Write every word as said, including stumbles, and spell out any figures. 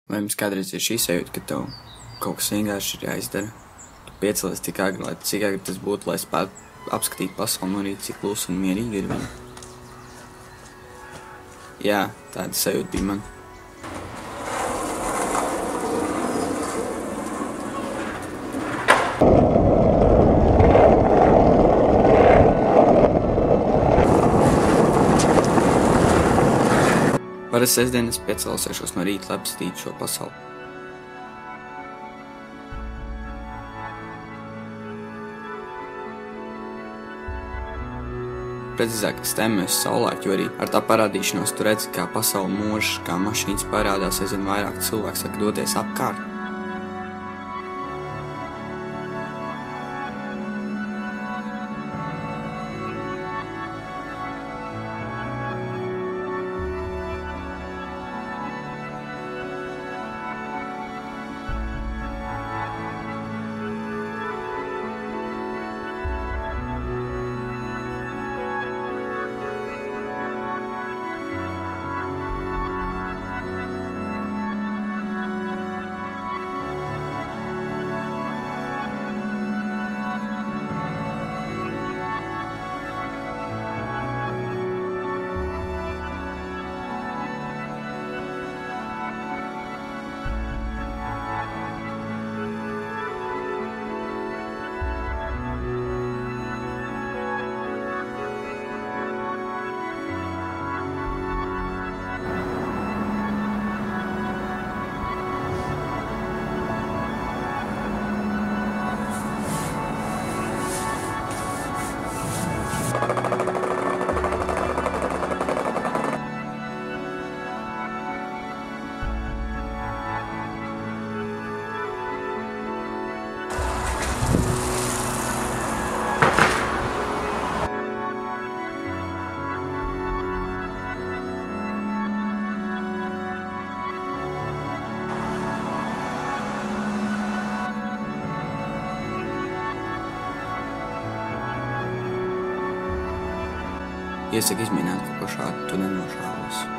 Vai jums kādreiz ir šī sajūta, ka tev kaut kas vienkārši ir jāizdara? Tu piecelies tik agri, lai cik agri tas būtu, lai spētu apskatīt pasauli no rīta, cik klusa un mierīgi ir viņa. Jā, tāda sajūta bija man. Parasti sestdien es piecelsēšos no rīta, lai apskatītu šo pasauli. Precīzāk, es tēmēju uz Saullēktu, jo arī ar tā parādīšanos tu redzi, kā pasauli mūžs, kā mašīnas parādās, aizvien vairāk cilvēku saka doties apkārt. Iesaku izmēģināt kaut ko šādu, tu nenošāvies.